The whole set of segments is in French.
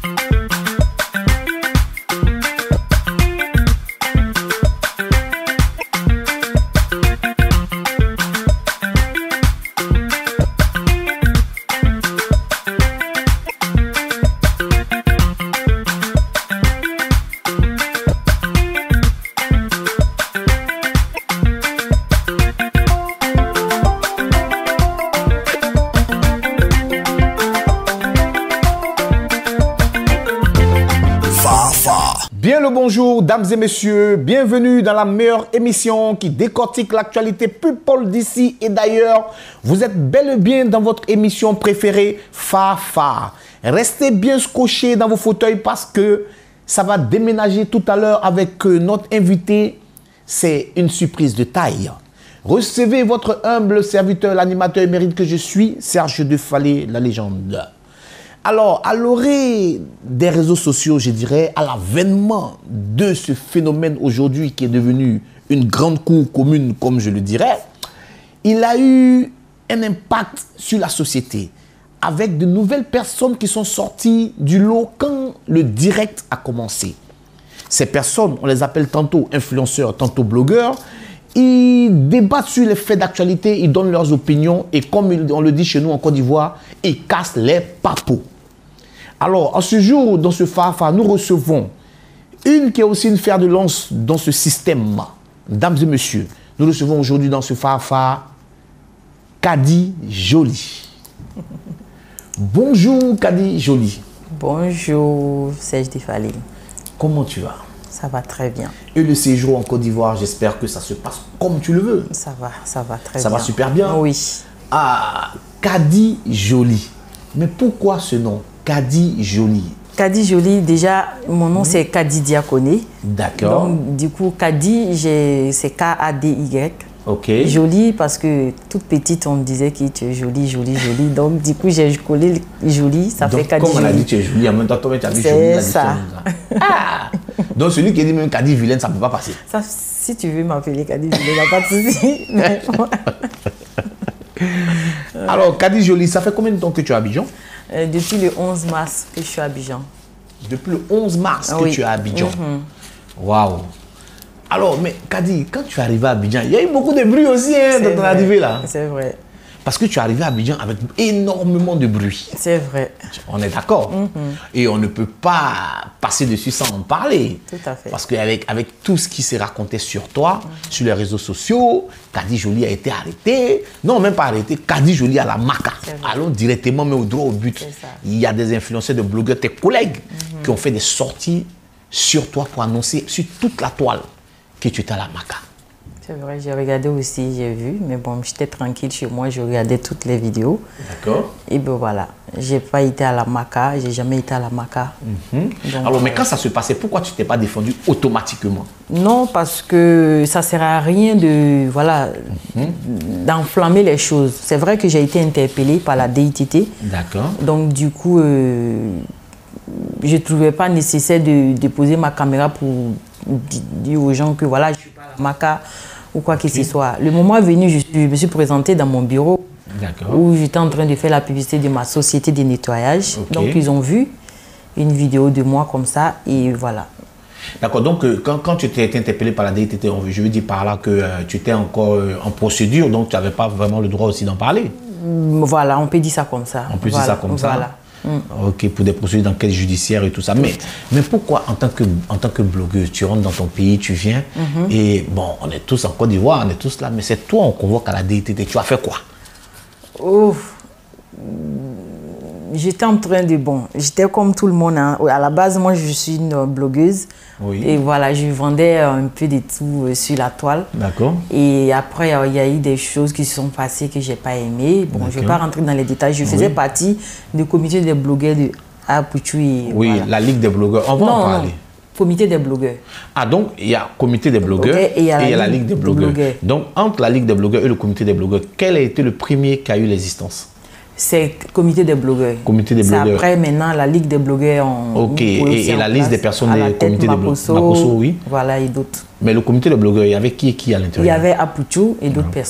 Bien le bonjour, dames et messieurs, bienvenue dans la meilleure émission qui décortique l'actualité people d'ici et d'ailleurs. Vous êtes bel et bien dans votre émission préférée, Fafa. Restez bien scotchés dans vos fauteuils parce que ça va déménager tout à l'heure avec notre invité. C'est une surprise de taille. Recevez votre humble serviteur, l'animateur émérite que je suis, Serge Defalé, la légende. Alors, à l'orée des réseaux sociaux, je dirais, à l'avènement de ce phénomène aujourd'hui qui est devenu une grande cour commune, comme je le dirais, il a eu un impact sur la société avec de nouvelles personnes qui sont sorties du lot quand le direct a commencé. Ces personnes, on les appelle tantôt influenceurs, tantôt blogueurs, ils débattent sur les faits d'actualité, ils donnent leurs opinions et comme on le dit chez nous en Côte d'Ivoire, ils cassent les papos. Alors, en ce jour, dans ce Fafa, nous recevons une qui est aussi une fer de lance dans ce système. Dames et messieurs, nous recevons aujourd'hui dans ce Fafa Kadi Jolie. Bonjour Kadi Jolie. Bonjour Serge Defalé. Comment tu vas? Ça va très bien. Et le séjour en Côte d'Ivoire, j'espère que ça se passe comme tu le veux. Ça va très bien. Ça va super bien? Oui. Ah, Kadi Jolie. Mais pourquoi ce nom? Kadi Jolie. Kadi Jolie, déjà, mon nom c'est Kadi Diakoné. D'accord. Donc, du coup, Kadi, c'est K-A-D-Y. Ok. Jolie parce que toute petite, on me disait que tu es jolie, jolie, jolie. Donc, du coup, j'ai collé jolie, ça donc, fait Kadi Jolie. Comme on a dit, tu es jolie, en même temps, toi, tu as vu jolie. C'est ça. Ah. Donc, celui qui dit même Kadi vilaine, ça ne peut pas passer. Ça, si tu veux m'appeler Kadi Jolie, il n'y a pas de souci. Mais... Alors, Kadi Jolie, ça fait combien de temps que tu es à Abidjan? Depuis le 11 mars que je suis à Abidjan. Depuis le 11 mars que tu es à Abidjan. Waouh. Alors, mais Kadi, quand tu es arrivé à Abidjan, il y a eu beaucoup de bruit aussi dans ton arrivée là. C'est vrai. Parce que tu es arrivé à Abidjan avec énormément de bruit. C'est vrai. On est d'accord. Et on ne peut pas passer dessus sans en parler. Tout à fait. Parce qu'avec tout ce qui s'est raconté sur toi, sur les réseaux sociaux, Kadi Jolie a été arrêté. Non, même pas arrêté. Kadi Jolie à la maca. Allons directement, mais au droit au but. Il y a des influenceurs, de blogueurs, tes collègues, qui ont fait des sorties sur toi pour annoncer sur toute la toile que tu étais à la maca. C'est vrai, j'ai regardé aussi, j'ai vu, mais bon, j'étais tranquille chez moi, je regardais toutes les vidéos. D'accord. Et ben voilà, j'ai pas été à la maca, j'ai jamais été à la maca. Donc, alors, mais quand ça se passait, pourquoi tu t'es pas défendu automatiquement? Non, parce que ça sert à rien de, voilà, d'enflammer les choses. C'est vrai que j'ai été interpellée par la DITT. D'accord. Donc du coup, je trouvais pas nécessaire de déposer ma caméra pour dire aux gens que voilà, je suis pas à la maca ou quoi que ce soit. Le moment est venu, je me suis présentée dans mon bureau où j'étais en train de faire la publicité de ma société de nettoyage. Donc, ils ont vu une vidéo de moi comme ça et voilà. D'accord, donc quand tu t'es été interpellé par la DITT, je veux dire par là que tu étais encore en procédure, donc tu n'avais pas vraiment le droit aussi d'en parler. Voilà, on peut dire ça comme ça. On peut dire ça comme ça. Ok, pour des procédures d'enquête judiciaire et tout ça. Mais pourquoi, en tant que blogueuse, tu rentres dans ton pays, tu viens, et bon, on est tous en Côte d'Ivoire, on est tous là, mais c'est toi, on convoque à la DITT. Tu as fait quoi? J'étais en train de... Bon, j'étais comme tout le monde. Hein. À la base, moi, je suis une blogueuse. Oui. Et voilà, je vendais un peu de tout sur la toile. D'accord. Et après, il y a eu des choses qui se sont passées que je n'ai pas aimées. Bon, je ne vais pas rentrer dans les détails. Je faisais partie du comité des blogueurs de Apouchou. Oui, voilà. La Ligue des blogueurs. On va en parler. Non. Comité des blogueurs. Ah, donc, il y a comité des blogueurs et il y a la Ligue des blogueurs. Donc, entre la Ligue des blogueurs et le comité des blogueurs, quel a été le premier qui a eu l'existence? C'est le comité des blogueurs. Comité des blogueurs. Après, maintenant, la Ligue des blogueurs. Ok, et la liste des personnes du comité des blogueurs. Makosso, oui. Voilà, et d'autres. Mais le comité des blogueurs, il y avait qui et qui à l'intérieur? Il y avait Apouchou et d'autres personnes.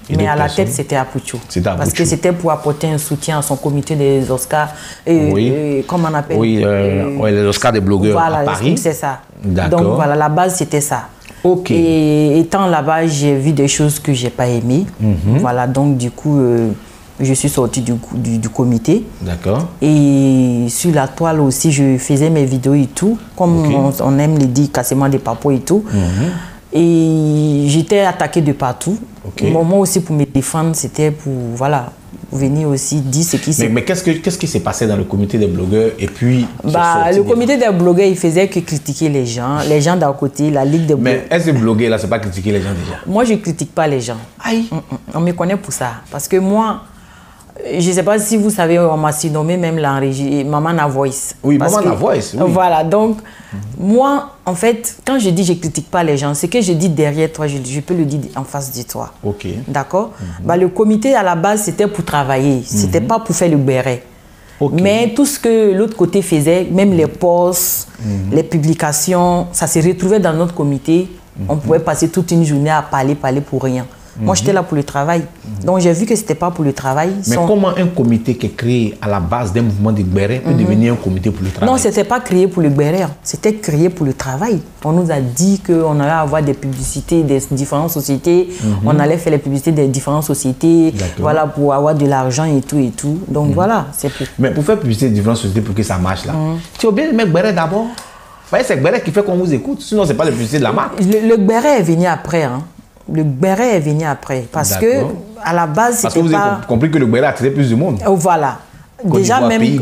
Mais à la tête, c'était Apoucho. Parce que c'était pour apporter un soutien à son comité des Oscars. Comment on appelle? Oui, les Oscars des blogueurs à Paris. C'est ça. Donc voilà, la base, c'était ça. Et étant là-bas, j'ai vu des choses que je n'ai pas aimées. Voilà, donc du coup, je suis sortie du comité. D'accord. Et sur la toile aussi, je faisais mes vidéos et tout. Comme on aime les dire, cassement des papos et tout. Et j'étais attaquée de partout. Moi aussi, pour me défendre, c'était pour, voilà, venir aussi dire ce qui s'est... Mais qu'est-ce qui s'est passé dans le comité des blogueurs et puis... Le comité des blogueurs, il faisait que critiquer les gens d'à côté, la Ligue des blogueurs. Mais est-ce que bloguer, là, c'est pas critiquer les gens déjà? Moi, je ne critique pas les gens. Aïe. On me connaît pour ça. Parce que moi... Je ne sais pas si vous savez, on m'a surnommé même la régie, Maman na Voice. Oui, Maman na Voice, oui. Voilà, donc, moi, en fait, quand je dis je ne critique pas les gens, ce que je dis derrière toi, je peux le dire en face de toi. Ok. D'accord? Le comité, à la base, c'était pour travailler. Ce n'était pas pour faire le béret. Mais tout ce que l'autre côté faisait, même les posts, les publications, ça se retrouvait dans notre comité. On pouvait passer toute une journée à parler pour rien. Moi, j'étais là pour le travail. Donc, j'ai vu que ce n'était pas pour le travail. Mais comment un comité qui est créé à la base d'un mouvement de Gbéré peut devenir un comité pour le travail? Non, ce n'était pas créé pour le Gbéré. C'était créé pour le travail. On nous a dit qu'on allait avoir des publicités des différentes sociétés. On allait faire les publicités des différentes sociétés. Voilà, pour avoir de l'argent et tout et tout. Donc, voilà. Mais pour faire publicité des différentes sociétés, pour que ça marche là, tu as bien aimé Gbéré d'abord? C'est Gbéré qui fait qu'on vous écoute. Sinon, ce n'est pas la publicité de la marque. Le Gbéré est venu après. Le béret est venu après. Parce que, à la base, c'était pas... Parce que vous avez compris que le béret attirait plus du monde. Voilà. Déjà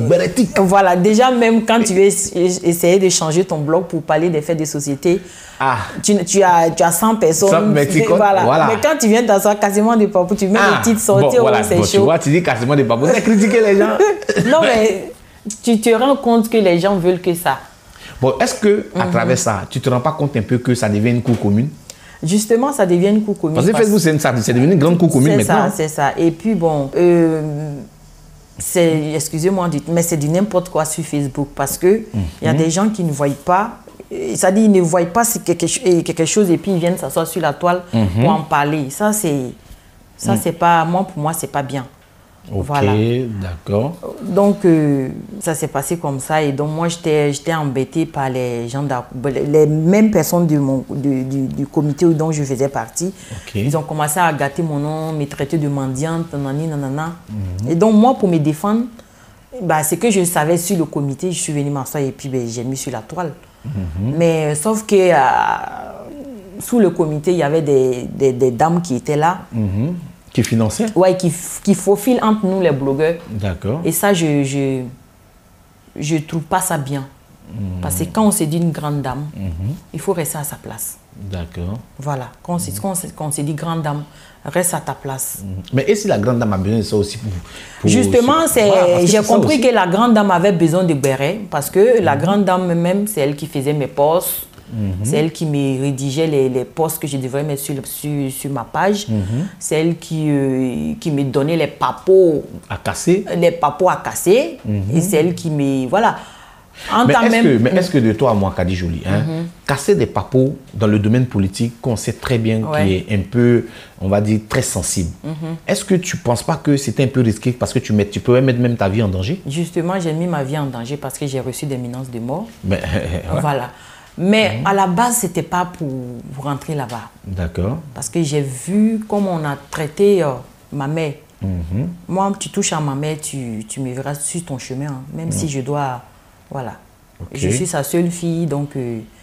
même quand tu veux essayer de changer ton blog pour parler des faits de société, tu as 100 personnes. Voilà. Mais quand tu viens t'asseoir quasiment des papous, tu mets des petites sorties, c'est chaud. Tu vois, tu dis quasiment des papous, c'est critiquer les gens. Non, mais tu te rends compte que les gens veulent que ça. Bon, est-ce que à travers ça, tu te rends pas compte un peu que ça devient une cour commune? Justement, ça devient une cour commune. Parce que Facebook, c'est devenu une grande cour commune maintenant. C'est ça. Et puis, bon, excusez-moi, mais c'est du n'importe quoi sur Facebook. Parce qu'il y a des gens qui ne voient pas. C'est-à-dire, ils ne voient pas quelque chose et puis ils viennent s'asseoir sur la toile pour en parler. Ça, c'est pas... Pour moi, c'est pas bien. Ok, voilà. D'accord. Donc, ça s'est passé comme ça. Et donc, moi, j'étais embêtée par les gens, les mêmes personnes du comité dont je faisais partie. Ils ont commencé à gâter mon nom, me traiter de mendiante, nanana. Et donc, moi, pour me défendre, c'est que je savais sur le comité, je suis venue m'asseoir et puis j'ai mis sur la toile. Mais sauf que sous le comité, il y avait des dames qui étaient là. Qui finançaient? Oui, qui faufilent entre nous les blogueurs. D'accord. Et ça, je trouve pas ça bien. Parce que quand on se dit une grande dame, il faut rester à sa place. D'accord. Voilà. Quand on se dit grande dame, reste à ta place. Mais et si la grande dame a besoin de ça aussi pour Justement, j'ai compris que la grande dame avait besoin de béret. Parce que la grande dame même, c'est elle qui faisait mes posts. C'est elle qui me rédigeait les posts que je devrais mettre sur ma page. C'est elle qui me donnait les papos à casser. Et c'est elle qui me... Voilà. Mais est-ce que de toi à moi, Kadi Joly, casser des papos dans le domaine politique qu'on sait très bien qui est un peu, on va dire, très sensible, est-ce que tu ne penses pas que c'était un peu risqué parce que tu pouvais mettre même ta vie en danger? Justement, j'ai mis ma vie en danger parce que j'ai reçu des menaces de mort. Voilà. Mais à la base, ce n'était pas pour rentrer là-bas. D'accord. Parce que j'ai vu comment on a traité ma mère. Moi, tu touches à ma mère, tu me verras sur ton chemin. Même si je dois... Voilà. Je suis sa seule fille, donc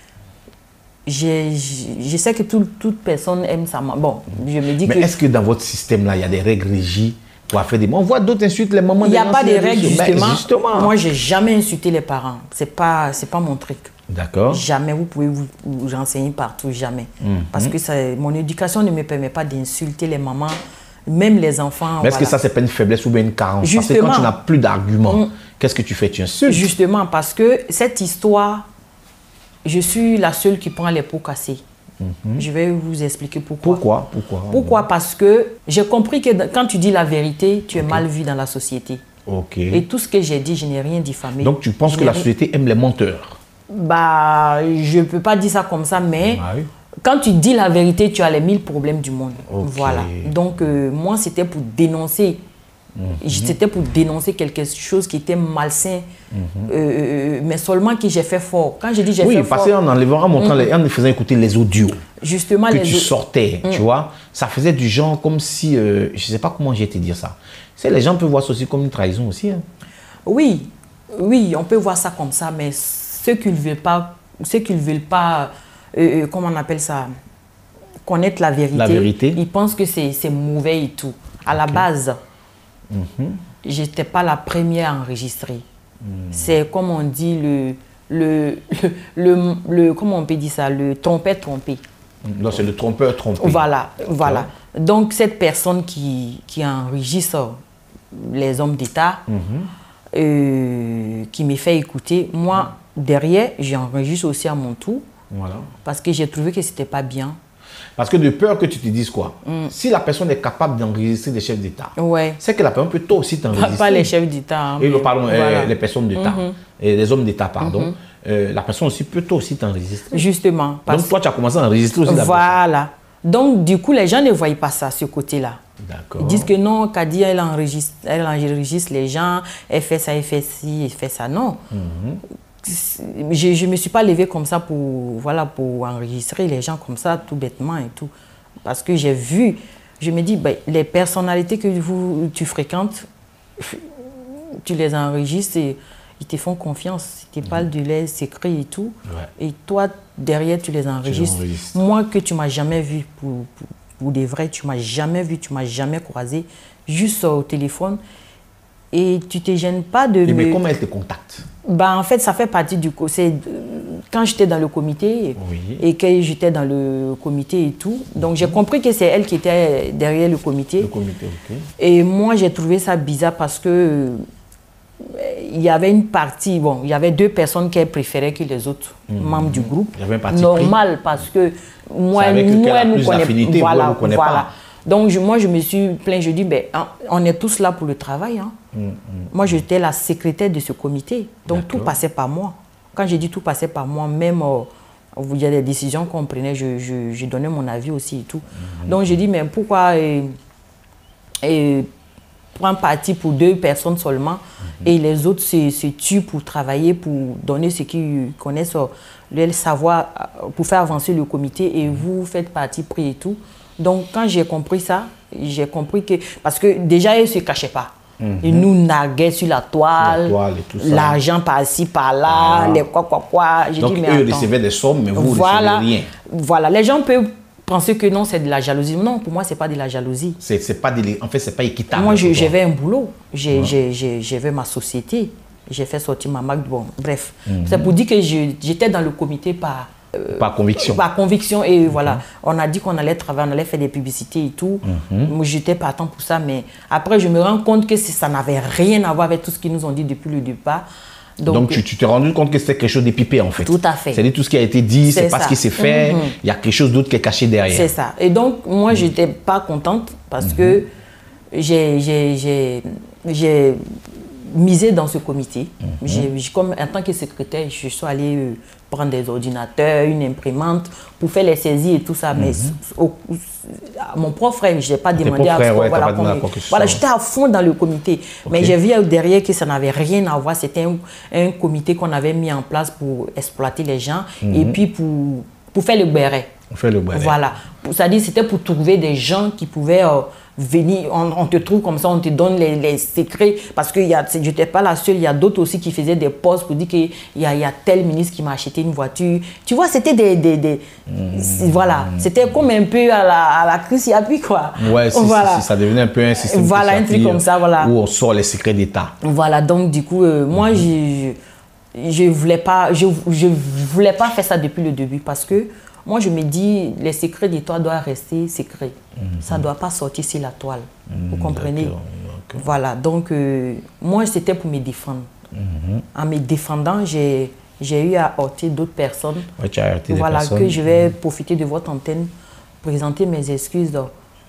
je sais que toute personne aime sa maman. Bon, je me dis mais est-ce que dans votre système-là, il y a des règles régies pour faire des... On voit d'autres insultes les mamans. Il n'y a pas de règles, justement. Moi, je n'ai jamais insulté les parents. Ce n'est pas mon truc. D'accord. Jamais, vous pouvez vous renseigner partout, jamais. Parce que mon éducation ne me permet pas d'insulter les mamans, même les enfants. Mais est-ce que ça, c'est pas une faiblesse ou bien une carence? Justement. Parce que quand tu n'as plus d'arguments, qu'est-ce que tu fais? Tu insultes? Justement, parce que cette histoire, je suis la seule qui prend les pots cassés. Je vais vous expliquer pourquoi. Pourquoi? Parce que j'ai compris que quand tu dis la vérité, tu es mal vu dans la société. Et tout ce que j'ai dit, je n'ai rien diffamé. Donc tu penses que la société aime les menteurs? Je ne peux pas dire ça comme ça, mais quand tu dis la vérité, tu as les 1000 problèmes du monde. Voilà. Donc, moi, c'était pour dénoncer. C'était pour dénoncer quelque chose qui était malsain, mais seulement que j'ai fait fort. Quand je dis j'ai fait fort... Oui, parce qu'en enlevant, en montrant, en faisant écouter les audios justement, que tu sortais, tu vois, ça faisait du genre comme si, je ne sais pas comment j'ai te dire ça. Les gens peuvent voir ça aussi comme une trahison aussi. Hein. Oui, oui, on peut voir ça comme ça, mais ceux qui ne veulent pas, comment on appelle ça, connaître la vérité, ils pensent que c'est mauvais et tout. À la base, je n'étais pas la première à enregistrer. C'est comme on dit, comment on peut dire ça, le trompeur trompé. Non, c'est le trompeur trompé. Voilà, voilà. Donc, cette personne qui enregistre les hommes d'État, qui me fait écouter, moi, derrière, j'enregistre aussi à mon tour, parce que j'ai trouvé que ce n'était pas bien. Parce que de peur que tu te dises quoi, si la personne est capable d'enregistrer des chefs d'État, c'est que la personne peut toi aussi t'enregistrer. Pas les chefs d'État. Hein, pardon, les personnes d'État, les hommes d'État, pardon. La personne aussi peut toi aussi t'enregistrer. Justement. Donc toi, tu as commencé à enregistrer aussi la personne. Voilà. Donc, du coup, les gens ne voient pas ça, ce côté-là. Ils disent que non, Kadi, elle enregistre les gens, elle fait ça, elle fait ci, elle fait ça. Non. Je ne me suis pas levée comme ça pour enregistrer les gens comme ça, tout bêtement et tout. Parce que j'ai vu, je me dis, ben, les personnalités que tu fréquentes, tu les enregistres et ils te font confiance. Ils te parlent de leurs secrets et tout. Et toi, derrière, tu les enregistres. Moi, que tu ne m'as jamais vu pour de vrai, tu ne m'as jamais vu, tu ne m'as jamais croisé, juste au téléphone. Et tu ne te gênes pas de... Mais comment elle te contacte? En fait, ça fait partie du... Quand j'étais dans le comité et que j'étais dans le comité et tout, donc j'ai compris que c'est elle qui était derrière le comité. Et moi, j'ai trouvé ça bizarre parce que il y avait une partie, bon, il y avait 2 personnes qu'elle préférait que les autres membres du groupe. Il y avait un parti normal pris. Parce que moi, nous connaissons. Voilà. Donc, moi, je me suis plaint, je dis, ben, on est tous là pour le travail. Hein. Moi, j'étais la secrétaire de ce comité. Donc, tout passait par moi. Quand je dis tout passait par moi, même il y a des décisions qu'on prenait, je donnais mon avis aussi et tout. Donc, je dis, mais pourquoi prendre parti pour 2 personnes seulement et les autres se tuent pour travailler, pour donner ce qu'ils connaissent, le savoir, pour faire avancer le comité et vous faites partie pris et tout. Donc, quand j'ai compris ça, j'ai compris que... Parce que déjà, ils ne se cachaient pas. Ils nous narguaient sur la toile, l'argent par-ci, par-là, les quoi. Donc, dit, eux recevaient des sommes, mais vous ne recevez rien. Voilà, les gens peuvent penser que non, c'est de la jalousie. Non, pour moi, ce n'est pas de la jalousie. En fait, ce n'est pas équitable. Moi, j'avais un boulot, j'avais ma société, j'ai fait sortir ma marque. Bon, bref, c'est pour dire que j'étais dans le comité par conviction. Par conviction et voilà. On a dit qu'on allait travailler, on allait faire des publicités et tout. Moi, j'étais partant pour ça, mais après, je me rends compte que ça n'avait rien à voir avec tout ce qu'ils nous ont dit depuis le départ. Donc tu t'es rendu compte que c'était quelque chose d'épipé en fait. Tout à fait. C'est-à-dire tout ce qui a été dit, c'est pas ce qui s'est fait, il y a quelque chose d'autre qui est caché derrière. C'est ça. Et donc, moi, je n'étais pas contente parce que j'ai misé dans ce comité. Comme en tant que secrétaire, je suis allée prendre des ordinateurs, une imprimante pour faire les saisies et tout ça. Mais mon propre frère, je n'ai pas demandé à ce voilà, j'étais à fond dans le comité. Mais j'ai vu derrière que ça n'avait rien à voir. C'était un comité qu'on avait mis en place pour exploiter les gens et puis pour faire le béret. Voilà. C'est-à-dire c'était pour trouver des gens qui pouvaient venir, on te trouve comme ça, on te donne les secrets, parce que je n'étais pas la seule, il y a d'autres aussi qui faisaient des posts pour dire qu'il y a tel ministre qui m'a acheté une voiture. Tu vois, c'était voilà, c'était comme un peu à la crise, il y a plus quoi. Ouais, voilà. Ça devenait un peu un système voilà, un truc comme ça, voilà. Où on sort les secrets d'État. Voilà, donc du coup, moi, je voulais pas faire ça depuis le début, parce que moi, je me dis, les secrets d'État doivent rester secrets. Ça ne doit pas sortir sur la toile. Vous comprenez? Voilà. Donc, moi, c'était pour me défendre. En me défendant, j'ai eu à heurter d'autres personnes. Ouais, tu as heurté voilà, des personnes. Que je vais profiter de votre antenne, présenter mes excuses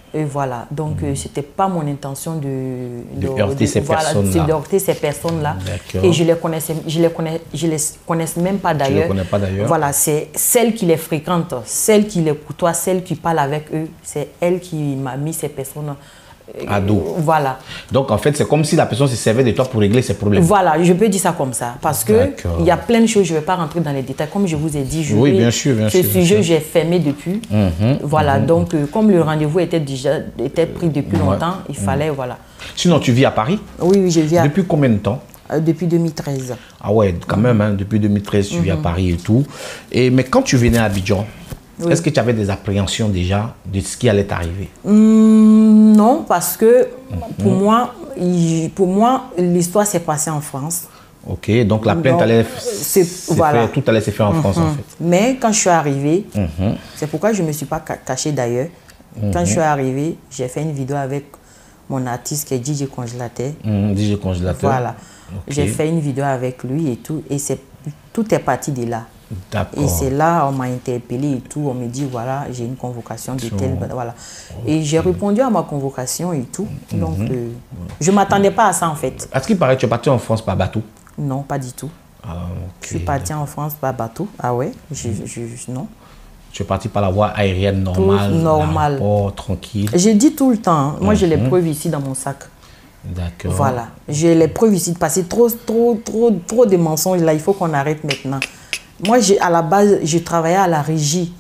Et voilà, donc c'était pas mon intention de heurter ces personnes-là. De heurter ces personnes-là. Et je les connais même pas d'ailleurs. Tu les connais pas d'ailleurs. Voilà, c'est celle qui les fréquente, celle qui les côtoie, celle qui parle avec eux. C'est elle qui m'a mis ces personnes à dos. Voilà. Donc en fait, c'est comme si la personne se servait de toi pour régler ses problèmes. Voilà, je peux dire ça comme ça. Parce que il y a plein de choses, je ne vais pas rentrer dans les détails. Comme je vous ai dit, bien sûr, ce sujet, j'ai fermé depuis. Voilà, donc comme le rendez-vous était pris depuis longtemps, il fallait, voilà. Sinon, tu vis à Paris? Oui, je vis à Paris. Depuis combien de temps? Depuis 2013. Ah ouais, quand même, hein, depuis 2013, tu vis à Paris et tout. Mais quand tu venais à Abidjan, est-ce que tu avais des appréhensions déjà de ce qui allait t'arriver? Non, parce que pour moi, l'histoire s'est passée en France. Ok, donc la plainte allait tout allait se faire en France en fait. Mais quand je suis arrivée, c'est pourquoi je ne me suis pas cachée d'ailleurs. Quand je suis arrivée, j'ai fait une vidéo avec mon artiste qui est DJ Congélateur. DJ Congélateur. Voilà. J'ai fait une vidéo avec lui et tout. Et tout est parti de là. Et c'est là on m'a interpellé et tout. On me dit voilà, j'ai une convocation de tel. Voilà. Et j'ai répondu à ma convocation et tout. Donc, je ne m'attendais pas à ça en fait. Est-ce qu'il paraît que tu es parti en France par bateau? Non, pas du tout. Je suis parti en France par bateau. Ah ouais? Non. Tu es parti par la voie aérienne normale? Normal. Tranquille. Je dis tout le temps. Moi, j'ai les preuves ici dans mon sac. D'accord. Voilà. J'ai les preuves ici de passer trop de mensonges là. Il faut qu'on arrête maintenant. Moi, à la base, je travaillais à la régie.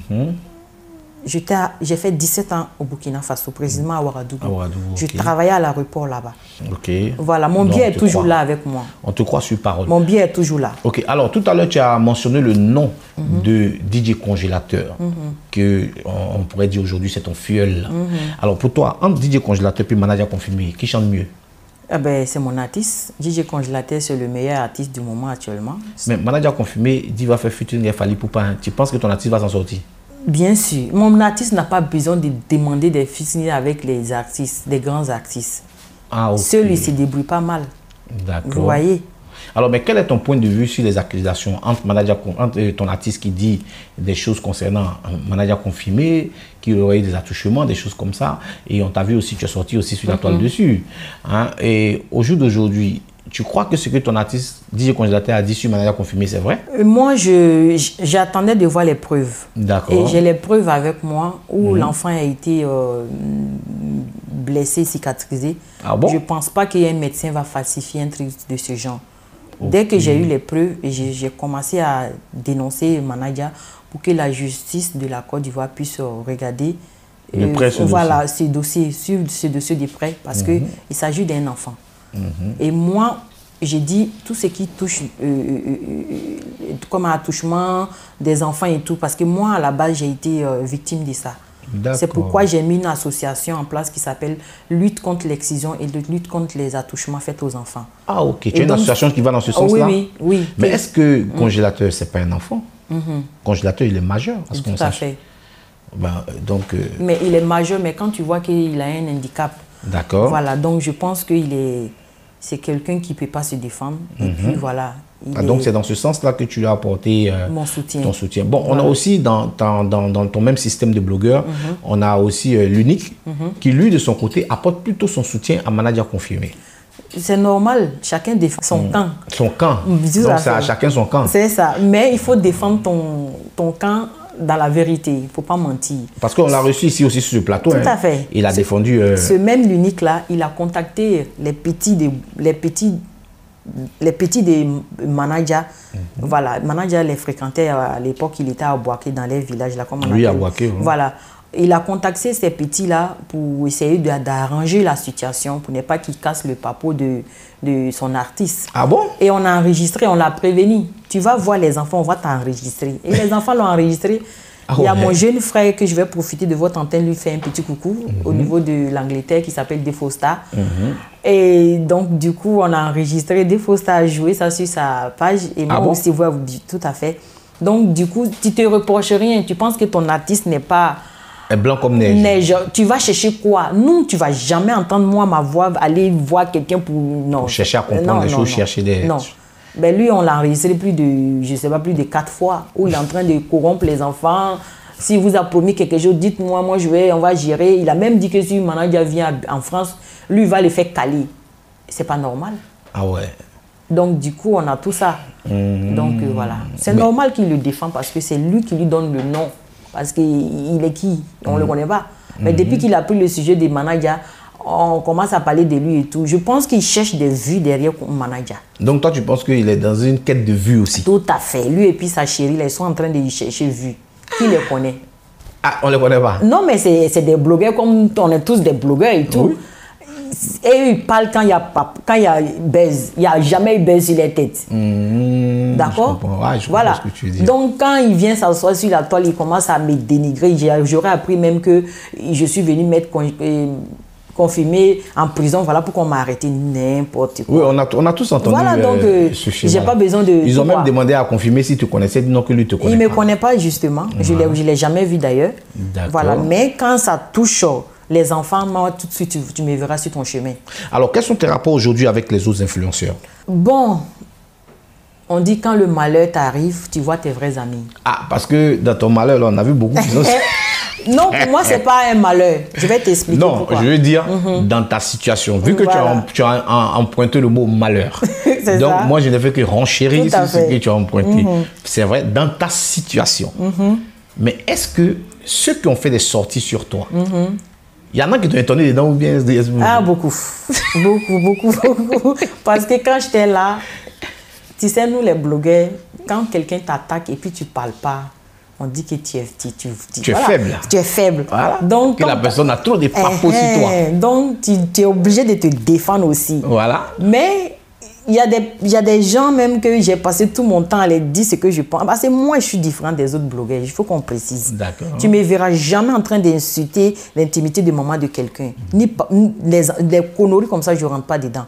J'ai fait 17 ans au Burkina Faso, précisément à Ouagadougou. Je travaillais à l'aéroport là-bas. Ok. Voilà, mon billet est toujours là avec moi. On te croit sur parole. Mon billet est toujours là. Ok, alors tout à l'heure, tu as mentionné le nom de DJ Congélateur, que on pourrait dire aujourd'hui, c'est ton filleul. Alors pour toi, entre DJ Congélateur et Manager Confirmé, qui chante mieux? Eh ben, c'est mon artiste. DJ Congélateur, c'est le meilleur artiste du moment actuellement. Mais Manager Confirmé, dit va faire featuring avec Fally Poupa. Tu penses que ton artiste va s'en sortir? Bien sûr. Mon artiste n'a pas besoin de demander des featuring avec les artistes, des grands artistes. Ah, ok. Celui-ci se débrouille pas mal. D'accord. Vous voyez? Alors, mais quel est ton point de vue sur les accusations entre ton artiste qui dit des choses concernant un manager confirmé, qui aurait eu des attouchements, des choses comme ça, et on t'a vu aussi, tu es sorti aussi sur la toile dessus. Hein? Et au jour d'aujourd'hui, tu crois que ce que ton artiste DJ Congélateur a dit sur manager confirmé, c'est vrai? Moi, j'attendais de voir les preuves. D'accord. Et j'ai les preuves avec moi où l'enfant a été blessé, cicatrisé. Ah bon? Je ne pense pas qu'un médecin va falsifier un truc de ce genre. Dès que j'ai eu les preuves, j'ai commencé à dénoncer le manager pour que la justice de la Côte d'Ivoire puisse regarder ce dossier, suivre ce dossier de près, parce qu'il s'agit d'un enfant. Et moi, j'ai dit tout ce qui touche comme un attouchement des enfants et tout, parce que moi, à la base, j'ai été victime de ça. C'est pourquoi j'ai mis une association en place qui s'appelle Lutte contre l'excision et Lutte contre les attouchements faits aux enfants. Ah ok, tu as une association qui va dans ce sens-là? Oui. Mais est-ce que Congélateur, c'est pas un enfant? Congélateur, il est majeur. Tout à fait. Mais il est majeur, mais quand tu vois qu'il a un handicap, d'accord. Voilà, donc je pense c'est quelqu'un qui ne peut pas se défendre. Et puis voilà. Donc c'est dans ce sens-là que tu lui as apporté ton soutien. Bon, voilà. On a aussi dans ton même système de blogueurs, on a aussi l'Unique qui lui de son côté apporte plutôt son soutien à manager confirmé. C'est normal, chacun défend son camp. Son camp. Donc c'est à chacun son camp. C'est ça, mais il faut défendre ton camp dans la vérité, il ne faut pas mentir. Parce qu'on l'a reçu ici aussi sur le plateau. Tout à fait. Il a défendu... Ce même l'Unique là, il a contacté les petits des managers. Voilà, manager les fréquentait à l'époque, il était à Boaké dans les villages là, comme on à Boaké. Voilà. Il a contacté ces petits-là pour essayer d'arranger la situation, pour ne pas qu'ils cassent le papeau de son artiste. Ah bon? Et on a enregistré, on l'a prévenu. Tu vas voir les enfants, on va t'enregistrer. Et les enfants l'ont enregistré. Il y a mon jeune frère que je vais profiter de votre antenne, lui faire un petit coucou au niveau de l'Angleterre qui s'appelle Defosta. Et donc, du coup, on a enregistré Defosta a joué ça sur sa page. Et moi aussi, tout à fait. Donc, du coup, tu te reproches rien. Tu penses que ton artiste n'est pas... blanc comme neige. Tu vas chercher quoi? Nous, tu ne vas jamais entendre moi, ma voix, aller voir quelqu'un pour chercher à comprendre les choses, chercher des... Non. Ben lui, on l'a enregistré plus de 4 fois, où il est en train de corrompre les enfants. S'il vous a promis quelque chose, dites-moi, on va gérer. Il a même dit que si un manager vient en France, lui, il va le faire caler. C'est pas normal. Ah ouais. Donc, du coup, on a tout ça. Donc, voilà. C'est normal qu'il le défend parce que c'est lui qui lui donne le nom. Parce qu'il est qui? On ne le connaît pas. Mais depuis qu'il a pris le sujet des managers, on commence à parler de lui et tout. Je pense qu'il cherche des vues derrière comme manager. Donc, toi, tu penses qu'il est dans une quête de vues aussi? Tout à fait. Lui et puis sa chérie, ils sont en train de chercher vues. Qui les connaît? Ah, on ne les connaît pas? Non, mais c'est des blogueurs comme on est tous des blogueurs et tout. Oui. Et ils parlent quand il y a buzz. Il n'y a jamais eu buzz sur les têtes. D'accord? Ouais, je voilà. Ce que tu veux dire. Donc, quand il vient s'asseoir sur la toile, il commence à me dénigrer. J'aurais appris même que je suis venu m'être confirmé en prison. Voilà pourquoi on m'a arrêté n'importe quoi. Oui, on a tous entendu voilà, donc, j'ai pas besoin de... Ils ont même demandé à confirmer si tu connaissais, non que lui te connaît. Il ne me connaît pas, justement. Je ne l'ai jamais vu d'ailleurs. Voilà. Mais quand ça touche les enfants, moi, tout de suite, tu me verras sur ton chemin. Alors, quels sont tes rapports aujourd'hui avec les autres influenceurs? Bon, on dit quand le malheur t'arrive, tu vois tes vrais amis. Ah, parce que dans ton malheur, là, on a vu beaucoup qui sont... Non, pour moi, ce n'est pas un malheur. Je vais t'expliquer pourquoi. Non, je veux dire, dans ta situation, vu que tu as emprunté le mot malheur, donc ça. Moi, je ne fais que renchérir sur ce que tu as emprunté. C'est vrai, dans ta situation. Mais est-ce que ceux qui ont fait des sorties sur toi, il y en a qui t'ont étonné dedans ou bien? Ah, beaucoup. beaucoup. Parce que quand j'étais là, tu sais, nous les blogueurs, quand quelqu'un t'attaque et puis tu ne parles pas, on dit que tu es faible. Tu es faible. Voilà. Donc, que la personne a trop de papos sur toi. Donc, tu es obligé de te défendre aussi. Voilà. Mais il y a des gens même que j'ai passé tout mon temps à les dire ce que je pense. Parce que moi, je suis différent des autres blogueurs. Il faut qu'on précise. D'accord. Tu ne me verras jamais en train d'insulter l'intimité de maman de quelqu'un. Ni les conneries comme ça, je ne rentre pas dedans.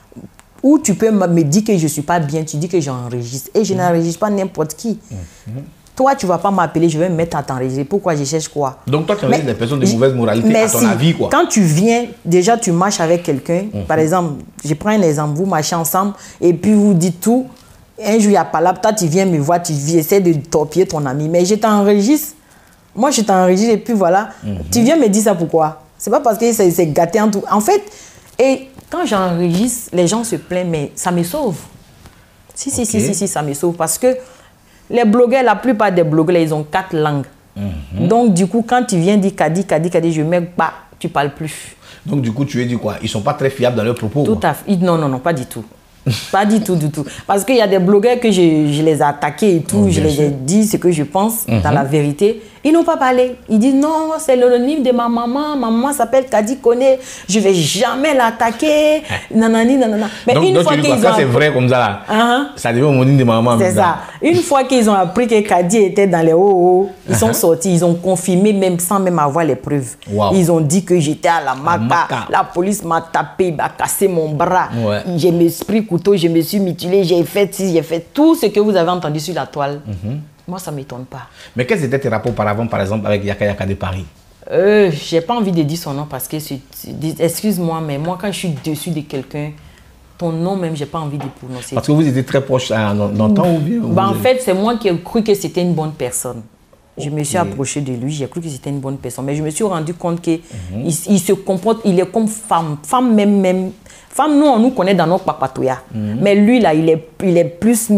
Ou tu peux me dire que je ne suis pas bien, tu dis que j'enregistre. Et je n'enregistre pas n'importe qui. Toi, tu ne vas pas m'appeler, je vais me mettre à t'enregistrer. Pourquoi je cherche quoi? Donc toi, tu enregistres des personnes de mauvaise moralité à ton avis, quoi. Quand tu viens, déjà, tu marches avec quelqu'un. Par exemple, je prends un exemple, vous marchez ensemble et puis vous dites tout. Un jour, il n'y a pas là, toi, tu viens me voir, tu essaies de torpiller ton ami. Mais je t'enregistre. Moi, je t'enregistre et puis voilà. Tu viens me dire ça pourquoi? C'est pas parce que c'est gâté en tout. En fait, et quand j'enregistre, les gens se plaignent, mais ça me sauve. Si, ça me sauve parce que les blogueurs, la plupart des blogueurs, ils ont 4 langues. Donc, du coup, quand tu viens dire Kadi, je mets pas, tu parles plus. Donc, du coup, tu veux dire quoi? Ils ne sont pas très fiables dans leurs propos? Tout à fait. Non, pas du tout. Pas du tout. Parce qu'il y a des blogueurs que je les ai attaqués et tout, je les ai dit ce que je pense dans la vérité. Ils n'ont pas parlé. Ils disent non, c'est l'anonyme de ma maman. Ma maman s'appelle Kadi Koné. Je ne vais jamais l'attaquer. Nanani. Mais donc, une fois qu'ils ont... Ça, c'est vrai comme ça. Là. Ça devient l'anonyme de ma maman. C'est ça. Une fois qu'ils ont appris que Kadi était dans les hauts, ils sont sortis. Ils ont confirmé même sans même avoir les preuves. Ils ont dit que j'étais à la Maka. La police m'a tapé, m'a cassé mon bras. Je me suis pris couteau, je me suis mutilé, j'ai fait tout ce que vous avez entendu sur la toile. Moi, ça ne m'étonne pas. Mais quels étaient tes rapports par exemple, avec Yaka Yaka de Paris? Je n'ai pas envie de dire son nom parce que, excuse-moi, mais moi, quand je suis dessus de quelqu'un, ton nom même, je n'ai pas envie de prononcer. Parce que vous étiez très proches longtemps ou bien? En fait, c'est moi qui ai cru que c'était une bonne personne. Je me suis approché de lui, j'ai cru que c'était une bonne personne. Mais je me suis rendu compte qu'il il se comporte, il est comme femme. Femme même. Femme, nous, on nous connaît dans notre papatouya. Mais lui, là, il est plus...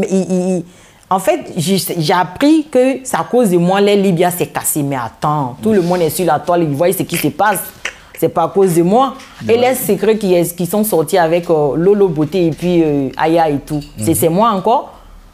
En fait, j'ai appris que c'est à cause de moi, les Libya s'est cassé. Mais attends, tout le monde est sur la toile, ils voient ce qui se passe. C'est pas à cause de moi. Et les secrets qui sont sortis avec Lolo Beauté et puis Aya et tout, c'est moi encore.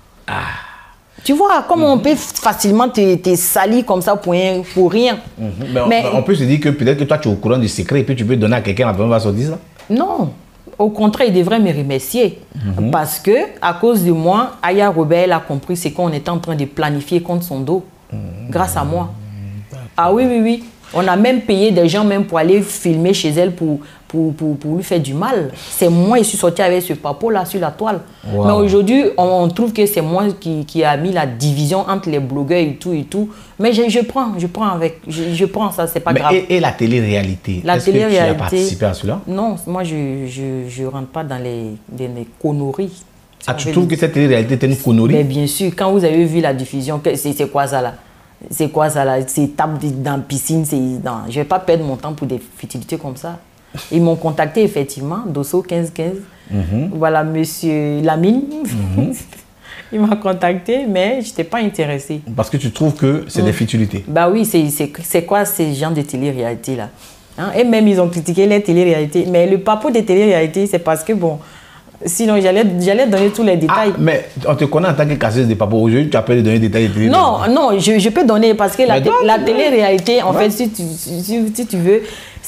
Tu vois, comment on peut facilement te salir comme ça pour rien. Mais on peut se dire que peut-être que toi, tu es au courant du secret et puis tu peux donner à quelqu'un, la personne va sortir ça? Non. Au contraire, il devrait me remercier. Parce que, à cause de moi, Aya Robert a compris ce qu'on était en train de planifier contre son dos. Grâce à moi. Ah oui. On a même payé des gens même pour aller filmer chez elle pour lui faire du mal. C'est moi, je suis sorti avec ce papo-là sur la toile. Mais aujourd'hui, on trouve que c'est moi qui a mis la division entre les blogueurs et tout. Mais je prends ça, c'est pas grave. Et la télé-réalité? Est-ce que tu as participé à cela? Non, moi, je ne rentre pas dans les conneries. Tu trouves que cette télé-réalité était une connerie? Mais bien sûr, quand vous avez vu la diffusion, c'est quoi ça là? C'est quoi ça là? C'est tape dans la piscine. Non, je ne vais pas perdre mon temps pour des futilités comme ça. Ils m'ont contacté effectivement, Dosso 1515. Voilà, monsieur Lamine. Il m'a contacté, mais je n'étais pas intéressée. Parce que tu trouves que c'est des futilités? Bah oui, c'est quoi ces gens de télé-réalité là? Hein? Et même ils ont critiqué les télé-réalités. Mais le papo des télé-réalités, c'est parce que bon, sinon j'allais donner tous les détails. Ah, mais on te connaît en tant que casseuse de papo. Aujourd'hui, tu as peur de donner des détails de télé? Non, non, je peux donner parce que la télé-réalité, en fait, si tu veux,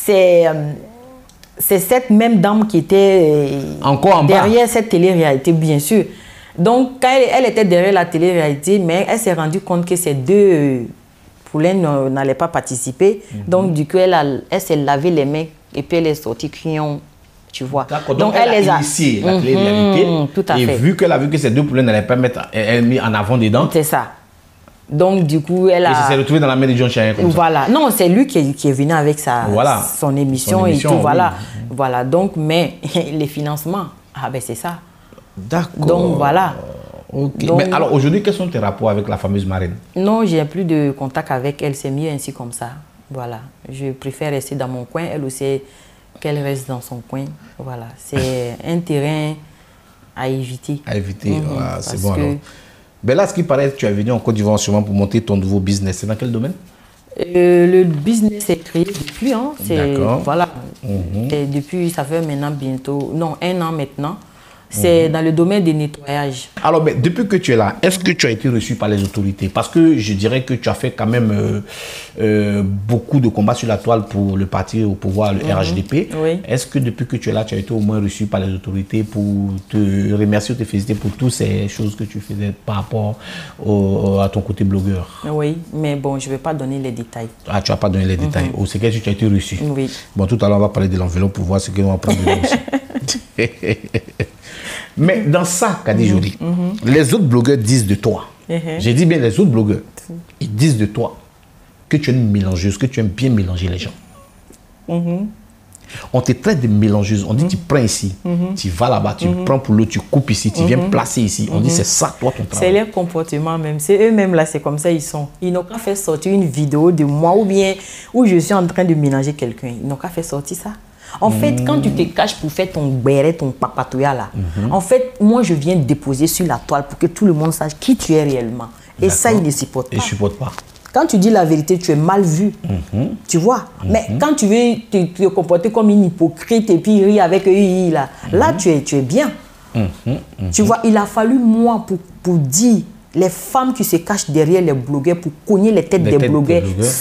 c'est cette même dame qui était derrière cette télé-réalité, bien sûr. Donc, quand elle était derrière la télé-réalité, mais elle s'est rendue compte que ces deux poulains n'allaient pas participer. Donc, du coup, elle s'est lavé les mains et puis elle est sortie criant, tu vois. Donc elle a initié la télé-réalité. Tout à fait. Et vu qu'elle a vu que ces deux poulains n'allaient pas être mis en avant dedans. C'est ça. Donc, du coup, elle a... Et ça s'est retrouvé dans la main de John Chien comme ça. Voilà. Non, c'est lui qui est venu avec son émission et tout. Voilà. Voilà. Donc, mais les financements, ben c'est ça. D'accord. Donc, voilà. Okay. Donc, mais alors, aujourd'hui, quels sont tes rapports avec la fameuse marraine? Non, j'ai plus de contact avec elle. C'est mieux ainsi comme ça. Voilà. Je préfère rester dans mon coin. Elle aussi, qu'elle reste dans son coin. Voilà. C'est un terrain à éviter. À éviter. C'est bon alors. Ben là, ce qui paraît, tu es venu en Côte d'Ivoire sûrement pour monter ton nouveau business. C'est dans quel domaine? Le business est créé depuis. Hein. D'accord. Voilà. Et depuis, ça fait maintenant bientôt... Non, 1 an maintenant. C'est dans le domaine des nettoyages. Alors, mais depuis que tu es là, est-ce que tu as été reçu par les autorités? Parce que je dirais que tu as fait quand même beaucoup de combats sur la toile pour le parti au pouvoir, le RHDP. Oui. Est-ce que depuis que tu es là, tu as été au moins reçu par les autorités pour te remercier ou te féliciter pour toutes ces choses que tu faisais par rapport à ton côté blogueur? Oui, mais bon, je ne vais pas donner les détails. Ah, tu ne vas pas donner les détails. Au secret, tu as été reçu. Oui. Bon, tout à l'heure, on va parler de l'enveloppe pour voir ce qu'on va prendre de là aussi. Mais dans ça, Kadi Joly, les autres blogueurs disent de toi, j'ai dit bien les autres blogueurs, ils disent de toi que tu es une mélangeuse, que tu aimes bien mélanger les gens. On te traite de mélangeuse, on dit tu prends ici, tu vas là-bas, tu prends pour l'autre, tu coupes ici, tu viens placer ici. On dit c'est ça toi ton travail. C'est leur comportement même, c'est eux-mêmes là, c'est comme ça ils sont. Ils n'ont qu'à faire sortir une vidéo de moi ou bien où je suis en train de mélanger quelqu'un. Ils n'ont qu'à faire sortir ça. En fait, quand tu te caches pour faire ton béret, ton papatouya là, en fait, moi je viens déposer sur la toile pour que tout le monde sache qui tu es réellement. Et ça, ils ne supportent pas. Ils ne supportent pas. Quand tu dis la vérité, tu es mal vu. Tu vois. Mais quand tu veux te comporter comme une hypocrite et puis rire avec eux, là tu es bien. Tu vois, il a fallu moi pour dire les femmes qui se cachent derrière les blogueurs pour cogner les têtes des blogueurs.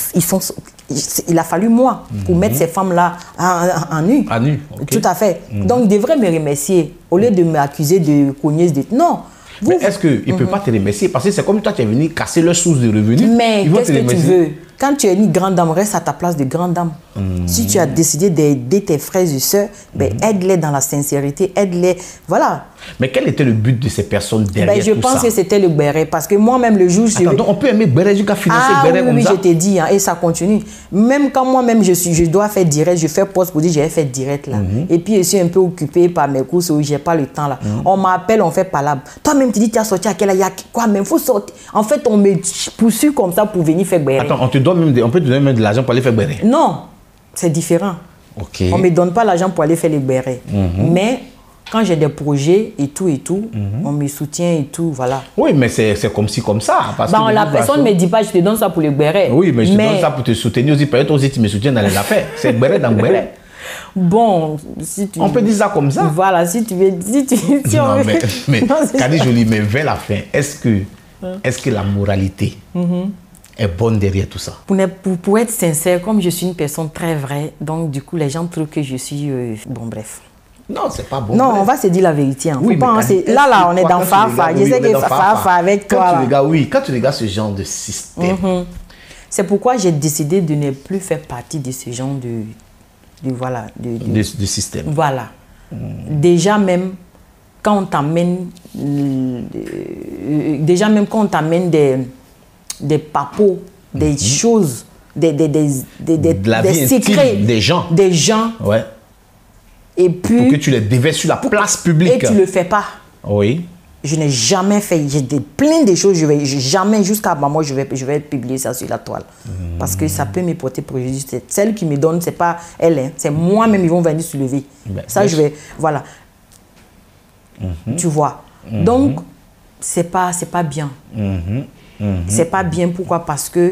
Il a fallu moi pour mettre ces femmes-là en nu. À nu, okay. Tout à fait. Donc, ils devraient me remercier au lieu de m'accuser de cogneuse. Non. Mais est-ce qu'il ne peut pas te remercier? Parce que c'est comme toi, tu es venu casser leur source de revenus. Mais qu'est-ce que tu veux? Quand tu es une grande dame, reste à ta place de grande dame. Si tu as décidé d'aider tes frères et sœurs, ben, aide-les dans la sincérité, aide-les. Voilà. Mais quel était le but de ces personnes derrière je pense que c'était le béret. Parce que moi-même, le jour... Donc on peut aimer béret jusqu'à financer béret comme ça? Oui, je t'ai dit. Hein, et ça continue. Même quand moi-même, je dois faire direct, je fais poste pour dire j'ai fait direct là. Et puis je suis un peu occupée par mes courses où je n'ai pas le temps là. On m'appelle, on fait palabre. Toi-même, tu dis tu as sorti à quelle heure? Quoi, mais il faut sortir. En fait, on me poursuit comme ça pour venir faire béret. Attends, on peut te donner même de l'argent pour aller faire béret? Non, c'est différent. Okay. On ne me donne pas l'argent pour aller faire les bérets. Mais quand j'ai des projets et tout, on me soutient et tout, voilà. Oui, mais c'est comme ci, comme ça. Parce que la personne ne me dit pas, je te donne ça pour les bérets. Oui, mais je te donne ça pour te soutenir aussi. Peut-être aussi tu me soutiens dans les affaires. C'est béret dans béret. Bon, si tu... On peut dire ça comme ça. Voilà, si tu veux... Non, mais Kadi Joly, mais vers la fin, est-ce que la moralité est bonne derrière tout ça? Pour être sincère, comme je suis une personne très vraie, donc du coup, les gens trouvent que je suis... bon, bref. Non, c'est pas bon. Non, on va se dire la vérité. Hein. Oui, pas, là, on est dans Fafa. Je sais que Fafa avec toi. Quand tu regardes ce genre de système. C'est pourquoi j'ai décidé de ne plus faire partie de ce genre de système. Voilà. Déjà même quand on t'amène des papos, des choses, des secrets des gens. Ouais. Et puis, pour que tu les déverses sur la place publique. Et tu ne le fais pas. Oui. Je n'ai jamais fait. J'ai plein de choses. Jamais, jusqu'à maman, je vais publier ça sur la toile. Parce que ça peut me porter préjudice. Celle qui me donne, c'est pas elle. Hein, c'est moi-même, ils vont venir se lever. Ça, je vais... Voilà. Tu vois. Donc, c'est pas bien. C'est pas bien. Pourquoi? Parce que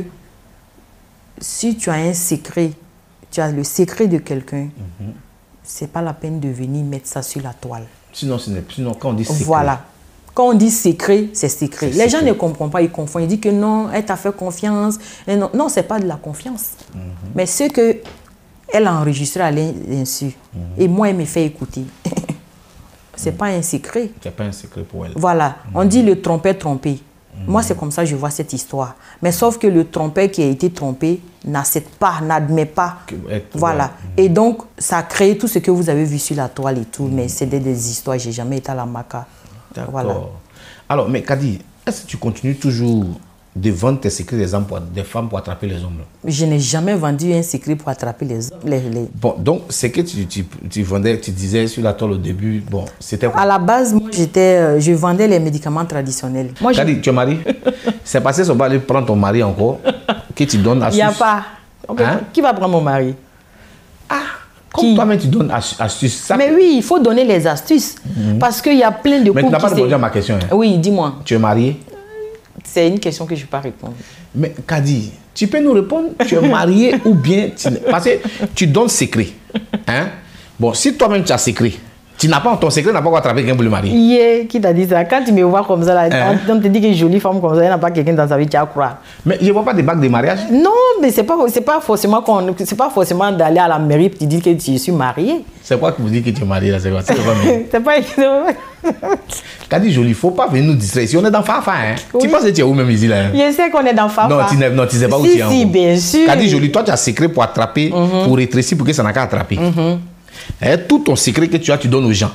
si tu as un secret, tu as le secret de quelqu'un, c'est pas la peine de venir mettre ça sur la toile. Sinon quand on dit secret. Voilà. Quand on dit secret, c'est secret. Les gens ne comprennent pas, ils confondent. Ils disent que non, elle t'a fait confiance. Et non, c'est pas de la confiance. Mais ce qu'elle a enregistré à l'insu, et moi, elle me fait écouter. C'est pas un secret. C'est pas un secret pour elle. Voilà. On dit le trompeur trompé. Moi, c'est comme ça que je vois cette histoire. Mais sauf que le trompeur qui a été trompé n'accepte pas, n'admet pas. Voilà. Et donc, ça a créé tout ce que vous avez vu sur la toile et tout. Mais c'est des histoires. Je n'ai jamais été à la Maca. D'accord. Voilà. Alors, mais Kadi, est-ce que tu continues toujours de vendre tes secrets des femmes pour attraper les hommes? Je n'ai jamais vendu un secret pour attraper les hommes. Bon, donc, ce que tu vendais, tu disais sur la toile au début, bon, c'était quoi? À la base, moi, je vendais les médicaments traditionnels. Kadi, tu es marié? C'est passé sur aller prendre ton mari encore, que tu donnes astuce? Il n'y a pas. Qui va prendre mon mari? Comme toi-même, tu donnes astuces. Mais oui, il faut donner les astuces. Parce qu'il y a plein de couples. Mais tu n'as pas répondu à ma question. Hein? Oui, dis-moi. Tu es marié? C'est une question que je ne vais pas répondre. Mais Kadi, tu peux nous répondre? Tu es marié ou bien... Parce que tu donnes secret. Hein? Bon, si toi-même tu as secret, ton secret n'a pas quoi attraper quelqu'un pour le marier. Qui t'a dit ça? Quand tu me vois comme ça, là, on te dit qu'une jolie femme comme ça, il n'y a pas quelqu'un dans sa vie, tu vas croire. Mais je ne vois pas des bagues de mariage. Non, mais ce n'est pas forcément d'aller à la mairie et te dire que je suis mariée. C'est quoi que vous dites que tu es mariée là? C'est quoi? C'est pas... Kadi Jolie, il ne faut pas venir nous distraire. Si on est dans Fafa, hein? Oui. Tu penses que tu es où même ici là? Hein? Je sais qu'on est dans Fafa. Non, tu ne sais pas où tu es. Si, bien sûr. Kadi Jolie, toi tu as secret pour attraper, pour rétrécir, pour que ça n'a qu'à attraper. Et tout ton secret que tu as, tu donnes aux gens.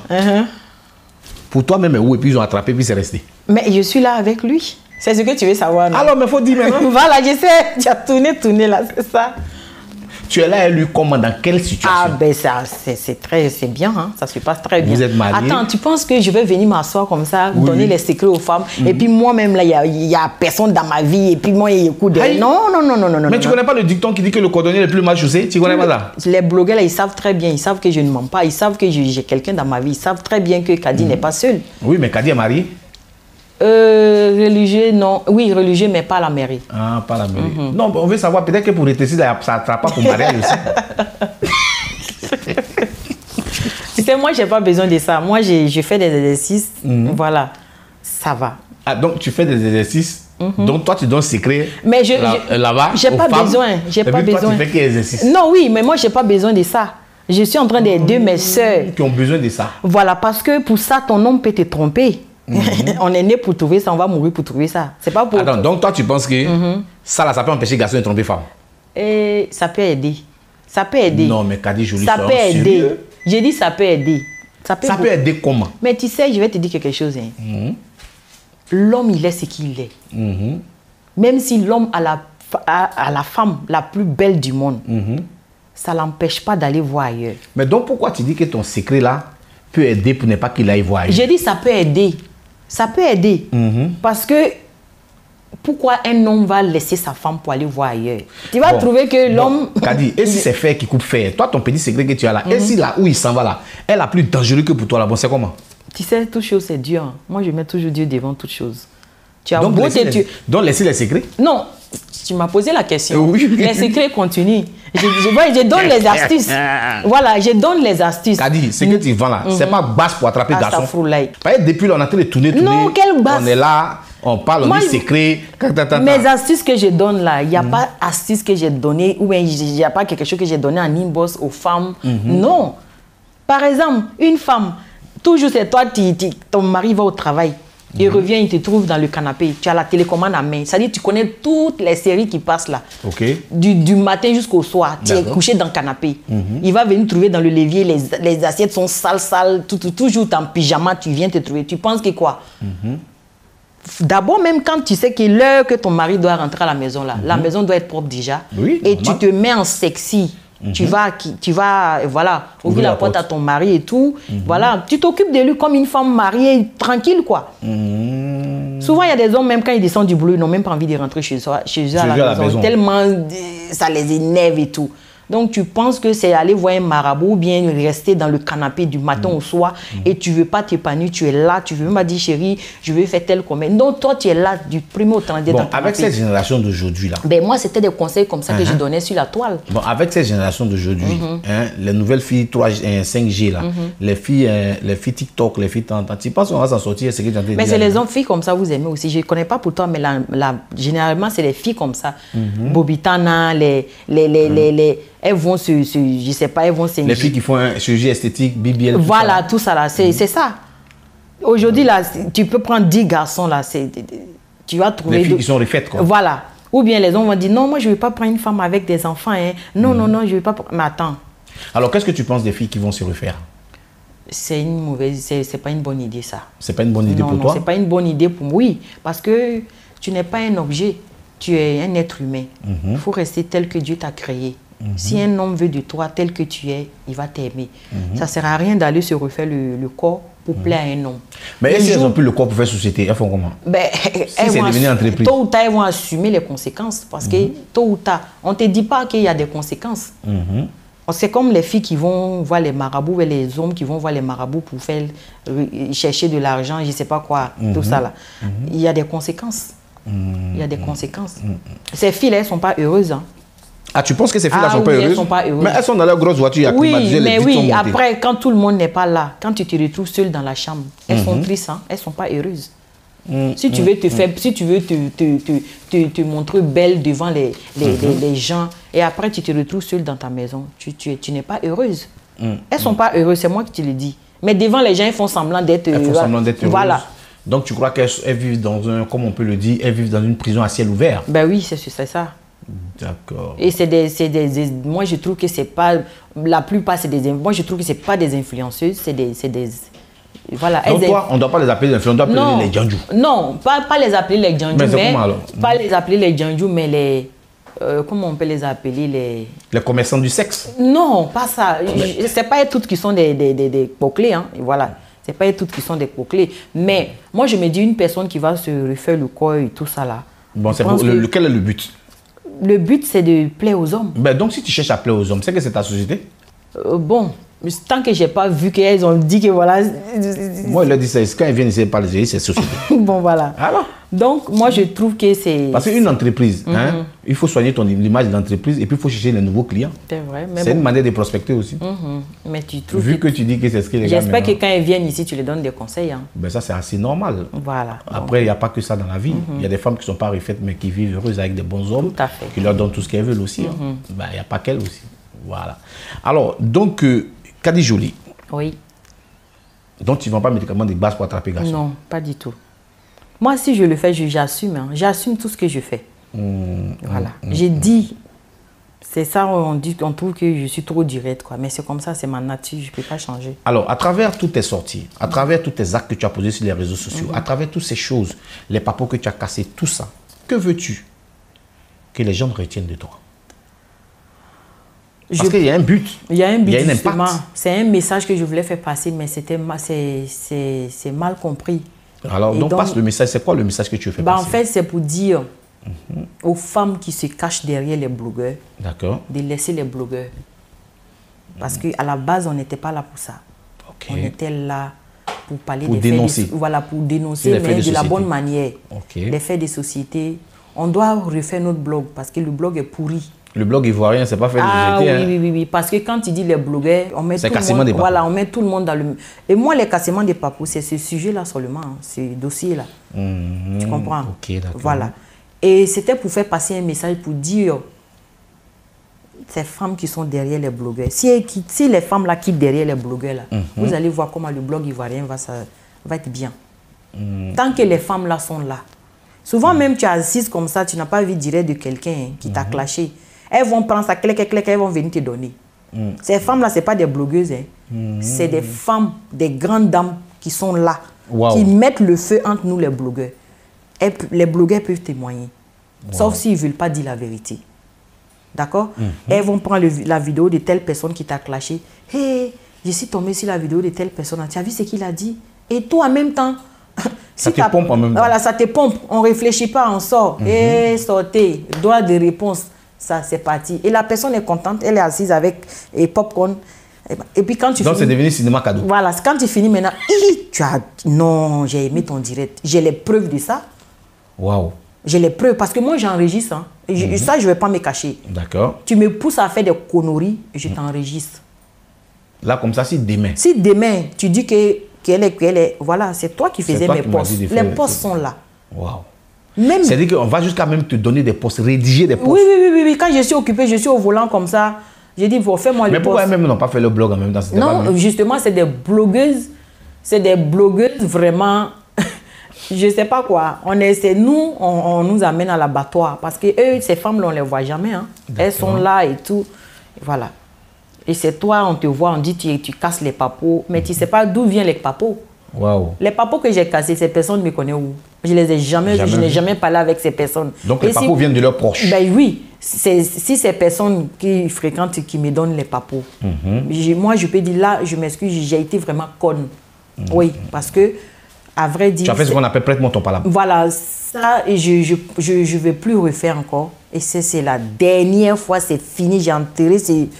Pour toi-même, où? Et puis ils ont attrapé, puis c'est resté. Mais je suis là avec lui. C'est ce que tu veux savoir. Non? Alors, mais il faut dire maintenant. Voilà, je sais. Tu as tourné là, c'est ça. Tu es là et lui comment? Dans quelle situation? Ah ben ça, c'est bien, hein? Ça se passe très bien. Vous êtes mariés? Attends, tu penses que je vais venir m'asseoir comme ça, donner les secrets aux femmes, et puis moi-même là, il y a personne dans ma vie, et puis moi, il y a coup de... Non. Mais tu connais pas le dicton qui dit que le cordonnier est le plus mal chaussé? Tu connais pas ça? Les blogueurs là, ils savent très bien, ils savent que je ne mens pas, ils savent que j'ai quelqu'un dans ma vie, ils savent très bien que Kadi n'est pas seul. Oui, mais Kadi est marié? Religieux, non. Oui, religieux, mais pas la mairie. Ah, pas la mairie. Non, on veut savoir, peut-être que pour rétrécir, ça n'attrape pas pour mariage aussi. Tu sais, moi, je n'ai pas besoin de ça. Moi, je fais des exercices. Voilà, ça va. Ah, donc, tu fais des exercices. Donc, toi, tu donnes secret là-bas. J'ai pas besoin. J'ai pas besoin. Toi, tu fais quel exercice? Non, oui, mais moi, je n'ai pas besoin de ça. Je suis en train d'aider mes soeurs. Qui ont besoin de ça. Voilà, parce que pour ça, ton homme peut te tromper. On est né pour trouver ça, on va mourir pour trouver ça. C'est pas pour... Attends, donc toi tu penses que ça peut empêcher les garçons de tromper femme? Et ça peut aider. Ça peut aider. Non, mais Kadi Jolie, ça peut aider. J'ai dit ça peut aider. Ça peut aider comment? Mais tu sais, je vais te dire quelque chose. Hein. L'homme, il est ce qu'il est. Même si l'homme a la femme la plus belle du monde, ça ne l'empêche pas d'aller voir ailleurs. Mais donc pourquoi tu dis que ton secret là peut aider pour ne pas qu'il aille voir ailleurs? J'ai dit ça peut aider. Ça peut aider. Parce que pourquoi un homme va laisser sa femme pour aller voir ailleurs? Tu vas trouver que l'homme... Kadi, et si c'est fer qui coupe fer? Toi, ton petit secret que tu as là, et si là où il s'en va là, elle est plus dangereuse que pour toi là, bon, c'est comment? Tu sais, toute chose c'est Dieu. Moi, je mets toujours Dieu devant toute chose. Tu as donc, laisser les secrets? Non, tu m'as posé la question. Oui. Les secrets continuent. Je donne les astuces. Voilà, je donne les astuces. Kadi, ce que tu vends là, c'est pas basse pour attraper garçon. Depuis là, on a train de tourner. Non, quelle basse? On est là, on parle, on dit secret. Mes astuces que je donne là, il n'y a pas astuces que j'ai données, ou il n'y a pas quelque chose que j'ai donné en inbox aux femmes. Non. Par exemple, une femme, toujours c'est toi, ton mari va au travail. Il revient, il te trouve dans le canapé. Tu as la télécommande à main. C'est-à-dire tu connais toutes les séries qui passent là. Du matin jusqu'au soir. Tu es couché dans le canapé. Il va venir trouver dans le levier. Les assiettes sont sales. Toujours en pyjama, tu viens te trouver. Tu penses que quoi? D'abord, même quand tu sais que l'heure que ton mari doit rentrer à la maison, là, la maison doit être propre déjà. Oui, et tu te mets en sexy. Tu vas, voilà, ouvrir la porte à ton mari et tout. Voilà, tu t'occupes de lui comme une femme mariée, tranquille, quoi. Souvent, il y a des hommes, même quand ils descendent du boulot, ils n'ont même pas envie de rentrer chez eux à la maison. Tellement ça les énerve et tout. Donc, tu penses que c'est aller voir un marabout ou bien rester dans le canapé du matin au soir et tu ne veux pas t'épanouir, tu es là, tu ne veux même pas dire, chérie, je veux faire tel commerce. Non, toi, tu es là du premier au 30e. Bon, avec cette génération d'aujourd'hui, là. Ben, moi, c'était des conseils comme ça que je donnais sur la toile. Bon, avec cette génération d'aujourd'hui, les nouvelles filles 5G, là, les filles TikTok, les filles Tantan, tu penses qu'on va s'en sortir? Mais c'est les hommes filles comme ça, vous aimez aussi. Je ne connais pas pour toi, mais généralement, c'est les filles comme ça. Bobitana, elles vont je sais pas, elles vont les filles qui font un chirurgie esthétique, BBL. Voilà, tout ça là, c'est ça. Aujourd'hui, là, tu peux prendre 10 garçons là, tu vas trouver. Les filles qui sont refaites, quoi. Voilà. Ou bien les hommes vont dire non, moi je ne veux pas prendre une femme avec des enfants. Hein. Non, non, non, je ne veux pas. Mais attends. Alors, qu'est-ce que tu penses des filles qui vont se refaire? C'est une mauvaise, c'est pas une bonne idée ça. C'est pas une bonne idée pour toi? Non, c'est pas une bonne idée pour moi. Oui, parce que tu n'es pas un objet, tu es un être humain. Il faut rester tel que Dieu t'a créé. Si un homme veut de toi tel que tu es, il va t'aimer. Ça ne sert à rien d'aller se refaire le corps pour plaire à un homme. Mais si elles n'ont plus le corps pour faire société, elles font comment? Ben, si tôt ou tard, elles vont assumer les conséquences. Parce que tôt ou tard, on ne te dit pas qu'il y a des conséquences. C'est comme les filles qui vont voir les marabouts et les hommes qui vont voir les marabouts pour faire, chercher de l'argent, je ne sais pas quoi, tout ça là. Il y a des conséquences. Il y a des conséquences. Ces filles-là, elles ne sont pas heureuses. Hein. Ah, tu penses que ces filles-là ne sont pas heureuses? Elles sont pas heureuses. Mais elles sont dans leur grosse voiture, oui, après, quand tout le monde n'est pas là, quand tu te retrouves seule dans la chambre, elles sont tristes, hein? Elles ne sont pas heureuses. Si tu veux te faire, si tu veux te montrer belle devant les gens, et après tu te retrouves seule dans ta maison, tu n'es pas heureuse. Elles ne sont pas heureuses, c'est moi qui te le dis. Mais devant les gens, elles font semblant d'être heureuses. Elles font semblant d'être heureuses. Voilà. Donc tu crois qu'elles vivent dans un, comme on peut le dire, elles vivent dans une prison à ciel ouvert? Ben oui, c'est ça. D'accord. Et moi je trouve que c'est pas, la plupart c'est des, moi je trouve que c'est pas des influenceuses, c'est des voilà. Donc toi, on ne doit pas les appeler les influenceurs, on doit appeler les djandjou. Non, pas les appeler les djandjou, mais pas les appeler les djandjou, mais les comment on peut les appeler les commerçants du sexe? Non, pas ça. C'est pas toutes qui sont des clés, hein. Voilà. C'est pas toutes qui sont des clés. Mais moi je me dis une personne qui va se refaire le corps et tout ça là. Bon, quel est le but? Le but, c'est de plaire aux hommes. Ben donc, si tu cherches à plaire aux hommes, c'est que c'est ta société? Bon, tant que je n'ai pas vu qu'elles ont dit que voilà... Moi, il a dit ça. Quand ils viennent ici parler, c'est société. Bon, voilà. Alors? Donc, moi, je trouve que c'est... Parce qu'une entreprise, hein, il faut soigner l'image de l'entreprise et puis il faut chercher les nouveaux clients. C'est vrai. C'est une manière de prospecter aussi. Mais tu trouves Vu que tu dis que c'est ce que les gars... J'espère que quand ils viennent ici, tu les donnes des conseils. Hein. Ben ça, c'est assez normal. Voilà. Après, il n'y a pas que ça dans la vie. Il y a des femmes qui ne sont pas refaites, mais qui vivent heureuses avec des bons hommes. Tout à fait. Qui leur donnent tout ce qu'elles veulent aussi. Ben, il n'y a pas qu'elles aussi. Voilà. Alors, donc, Kadi Jolie. Oui. Donc, tu ne vends pas de médicaments de base pour attraper garçon? Non, pas du tout. Moi, si je le fais, j'assume. Hein. J'assume tout ce que je fais. Voilà. J'ai dit, c'est ça, on trouve que je suis trop directe, quoi. Mais c'est comme ça, c'est ma nature, je ne peux pas changer. Alors, à travers toutes tes sorties, à travers tous tes actes que tu as posés sur les réseaux sociaux, à travers toutes ces choses, les papos que tu as cassés, tout ça, que veux-tu que les gens retiennent de toi? Parce qu'il y a un but. Il y a un but, justement. C'est un message que je voulais faire passer, mais c'est mal compris. Alors, donc, passe le message. C'est quoi le message que tu veux faire passer? En fait, c'est pour dire aux femmes qui se cachent derrière les blogueurs, de laisser les blogueurs. Parce qu'à la base, on n'était pas là pour ça. On était là pour parler des dénoncer. faits. Voilà, pour dénoncer, mais de la bonne manière. Les faits des sociétés. On doit refaire notre blog parce que le blog est pourri. Le blog ivoirien, c'est pas fait de société. Oui. Parce que quand tu dis les blogueurs, on met, on met tout le monde dans le... Et moi, les cassements des papous, c'est ce sujet-là seulement, hein, ce dossier-là. Tu comprends? Voilà. Et c'était pour faire passer un message pour dire ces femmes qui sont derrière les blogueurs. Si les femmes-là quittent derrière les blogueurs, là, vous allez voir comment le blog ivoirien va être bien. Tant que les femmes-là sont là. Souvent, même tu es assise comme ça, tu n'as pas vu direct de quelqu'un qui t'a clashé. Elles vont prendre ça, elles vont venir te donner. Ces femmes-là, ce n'est pas des blogueuses. C'est des femmes, des grandes dames qui sont là, qui mettent le feu entre nous, les blogueurs. Et les blogueurs peuvent témoigner. Sauf s'ils ne veulent pas dire la vérité. D'accord? Elles vont prendre la vidéo de telle personne qui t'a clashé. Hé, je suis tombé sur la vidéo de telle personne. Tu as vu ce qu'il a dit? Et toi, en même temps, ça te pompe en même temps. Voilà, ça te pompe. On ne réfléchit pas, on sort. Et sortez, droit de réponse. Ça, c'est parti. Et la personne est contente. Elle est assise avec popcorn. Et puis quand tu donc c'est devenu cinéma cadeau. Voilà, quand tu finis maintenant, non, j'ai aimé ton direct. J'ai les preuves de ça. Waouh. J'ai les preuves parce que moi j'enregistre. Hein. Ça, je ne vais pas me cacher. D'accord. Tu me pousses à faire des conneries, je t'enregistre. Là, comme ça, si demain. Si demain, tu dis qu'elle est. Voilà, c'est toi qui faisais mes posts. Les posts sont là. Waouh. C'est-à-dire qu'on va jusqu'à même te donner des posts, rédiger des posts. Oui. Quand je suis occupé, je suis au volant comme ça. J'ai dit, fais-moi le post. Mais pourquoi même n'ont pas fait le blog en même temps? Non, justement, c'est des blogueuses. C'est des blogueuses vraiment. Je ne sais pas quoi. Nous, on nous amène à l'abattoir. Parce que eux, ces femmes-là, on ne les voit jamais. Hein. Elles sont là et tout. Voilà. Et c'est toi, on te voit, on dit, tu casses les papos. Mais tu ne sais pas d'où viennent les papos. Wow. Les papos que j'ai cassés, ces personnes me connaissent où? Je les ai jamais je n'ai jamais parlé avec ces personnes. Donc les papos viennent de leurs proches? Ben oui. Si ces personnes qui fréquentent, qui me donnent les papos. Moi, je peux dire là, je m'excuse, j'ai été vraiment conne. Oui, parce que, à vrai dire... Tu as fait ce qu'on appelle prête-moi ton palabre. Voilà, ça, je ne vais plus refaire encore. Et c'est la dernière fois, c'est fini, j'ai enterré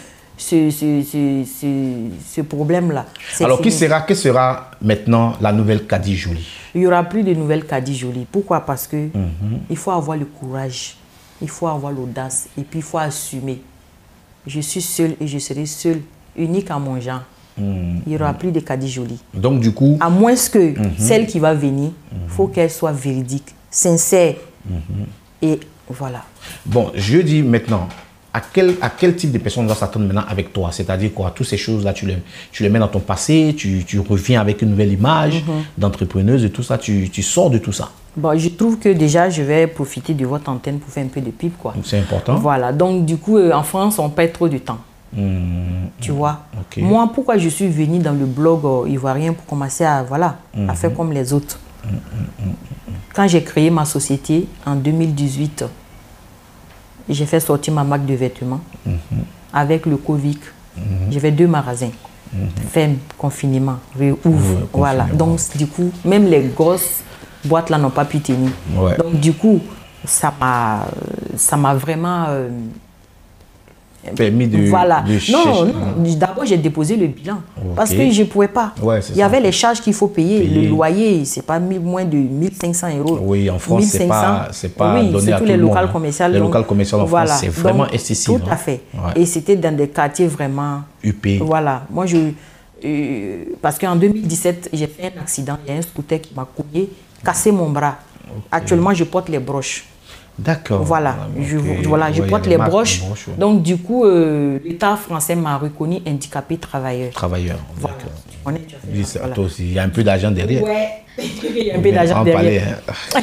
ce problème-là. Alors, quelle sera maintenant la nouvelle Kady Joly? Il n'y aura plus de nouvelle Kady Joly. Pourquoi? Parce que il faut avoir le courage, il faut avoir l'audace et puis il faut assumer. Je suis seule et je serai seule, unique à mon genre. Il n'y aura plus de Kady Joly. Donc, du coup... À moins que celle qui va venir, il faut qu'elle soit véridique, sincère. Et voilà. Bon, je dis maintenant... À quel type de personne doit s'attendre maintenant avec toi? C'est-à-dire quoi? Toutes ces choses-là, tu les mets dans ton passé, tu reviens avec une nouvelle image d'entrepreneuse et tout ça, tu sors de tout ça. Bon, je trouve que déjà, je vais profiter de votre antenne pour faire un peu de pub, quoi. C'est important. Voilà, donc du coup, en France, on perd trop de temps. Tu vois? Okay. Moi, pourquoi je suis venue dans le blog ivoirien pour commencer à faire comme les autres? Quand j'ai créé ma société en 2018, j'ai fait sortir ma marque de vêtements avec le Covid. J'avais 2 magasins. Ferme, confinement, réouvre. Voilà. Donc, du coup, même les grosses boîtes là n'ont pas pu tenir. Ouais. Donc, du coup, ça m'a vraiment permis de non, d'abord j'ai déposé le bilan parce que je ne pouvais pas. Il y avait les charges qu'il faut payer. Le loyer, c'est pas moins de 1500 €. Oui, en France, c'est pas donné à tout le monde. Les locaux commerciaux en France, c'est vraiment excessif. Tout à fait. Et c'était dans des quartiers vraiment... huppés. Voilà. Moi, parce qu'en 2017, j'ai fait un accident. Il y a un scooter qui m'a cogné, cassé mon bras. Actuellement, je porte les broches. D'accord. Voilà, je porte les broches. Donc, du coup, l'État français m'a reconnu handicapé travailleur. Travailleur, d'accord. Voilà. Toi aussi, il y a un peu d'argent derrière. Ouais, il y a un peu d'argent derrière.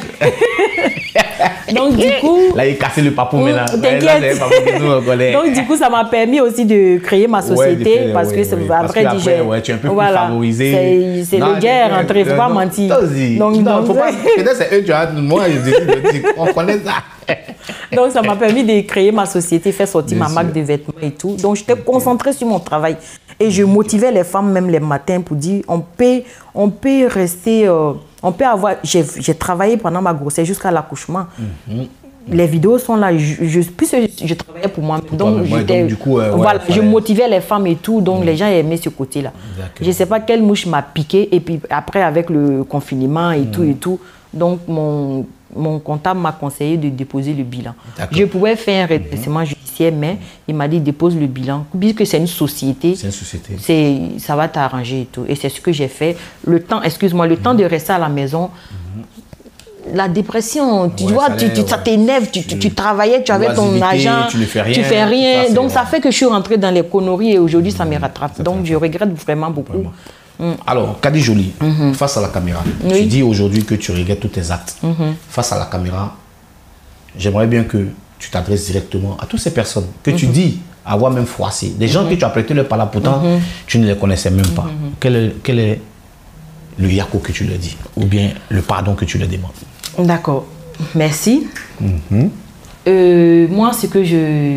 Donc, du coup... Là, il est cassé le papou maintenant. T'inquiète. Donc, du coup, ça m'a permis aussi de créer ma société parce que après, tu es un peu plus favorisé. C'est le guerre entre, il ne faut pas mentir. Donc, peut-être c'est eux, tu as... Moi, on connaît ça. Donc, ça m'a permis de créer ma société, faire sortir ma marque de vêtements et tout. Donc, j'étais concentrée sur mon travail. Et je motivais les femmes, même les matins, pour dire, on peut rester... on peut avoir... J'ai travaillé pendant ma grossesse jusqu'à l'accouchement. Les vidéos sont là. Je travaillais pour moi. Donc, du coup, je motivais les femmes et tout. Donc, les gens aimaient ce côté-là. Je ne sais pas quelle mouche m'a piqué. Et puis, après, avec le confinement et tout. Donc, mon comptable m'a conseillé de déposer le bilan. Je pouvais faire un redressement judiciaire, mais il m'a dit dépose le bilan. Puisque c'est une société, ça va t'arranger et tout. Et c'est ce que j'ai fait. Le temps de rester à la maison, la dépression, tu vois, ça t'énerve, tu travaillais, tu avais ton argent, tu fais rien. Donc ça fait que je suis rentrée dans les conneries et aujourd'hui ça me rattrape. Donc je regrette vraiment beaucoup. Alors, Kady Joly, face à la caméra, tu dis aujourd'hui que tu regrettes tous tes actes. Face à la caméra, j'aimerais bien que tu t'adresses directement à toutes ces personnes que tu dis avoir même froissé. Des gens que tu as prêté le pala, pourtant tu ne les connaissais même pas. Quel est le yako que tu leur dis ou bien le pardon que tu leur demandes? D'accord. Merci. Moi, ce que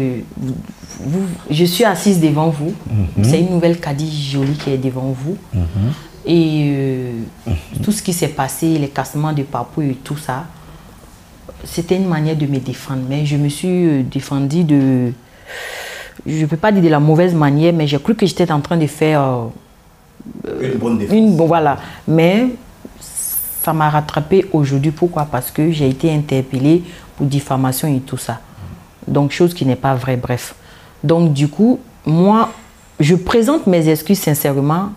je suis assise devant vous. C'est une nouvelle Kadi jolie qui est devant vous. Et tout ce qui s'est passé, les cassements de papou et tout ça, c'était une manière de me défendre. Mais je me suis défendue de... Je ne peux pas dire de la mauvaise manière, mais j'ai cru que j'étais en train de faire... une bonne défense. Voilà. Mais ça m'a rattrapé aujourd'hui. Pourquoi? Parce que j'ai été interpellée pour diffamation et tout ça. Donc, chose qui n'est pas vraie, bref. Donc, du coup, moi, je présente mes excuses sincèrement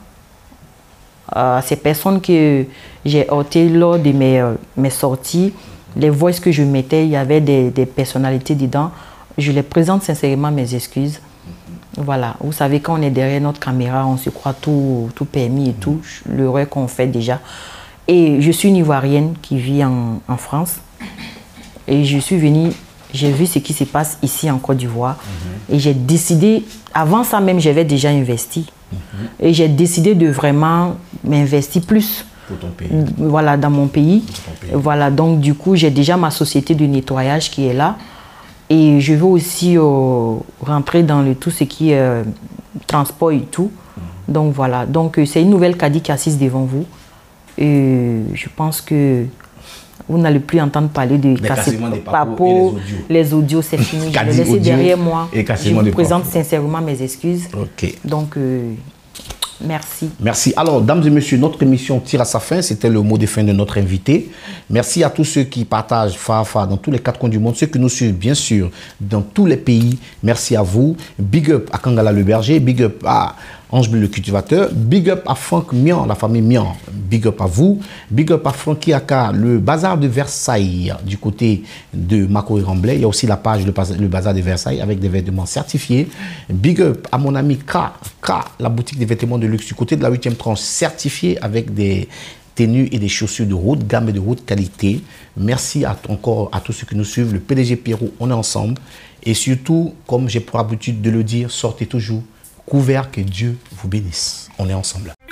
à ces personnes que j'ai heurtées lors de mes sorties. Les voices que je mettais, il y avait des personnalités dedans. Je les présente sincèrement mes excuses. Voilà. Vous savez, quand on est derrière notre caméra, on se croit tout permis et tout, l'erreur qu'on fait déjà. Et je suis une Ivoirienne qui vit en France. Et je suis venue, j'ai vu ce qui se passe ici en Côte d'Ivoire. Et j'ai décidé, avant ça même, j'avais déjà investi. Et j'ai décidé de vraiment m'investir plus. Pour ton pays. Voilà, dans mon pays. Voilà, donc du coup, j'ai déjà ma société de nettoyage qui est là. Et je veux aussi rentrer dans tout ce qui est transport et tout. Donc voilà, donc c'est une nouvelle Kadi qui est assise devant vous. Et je pense que vous n'allez plus entendre parler de papos, les audios, c'est fini. Je vais laisser derrière moi. Je vous présente sincèrement mes excuses. Ok. Donc, merci. Merci. Alors, dames et messieurs, notre émission tire à sa fin. C'était le mot de fin de notre invité. Merci à tous ceux qui partagent Fafa dans tous les quatre coins du monde, ceux qui nous suivent, bien sûr, dans tous les pays. Merci à vous. Big up à Kangala le berger. Big up à Ange le cultivateur. Big up à Franck Mian, la famille Mian. Big up à vous. Big up à Francky Aka, le bazar de Versailles, du côté de Mako et Ramblay. Il y a aussi la page le bazar de Versailles avec des vêtements certifiés. Big up à mon ami K, la boutique des vêtements de luxe du côté de la 8e tranche, certifiée avec des tenues et des chaussures de haute gamme et de haute qualité. Merci encore à tous ceux qui nous suivent. Le PDG Pierrot, on est ensemble. Et surtout, comme j'ai pour habitude de le dire, sortez toujours couvert, que Dieu vous bénisse. On est ensemble.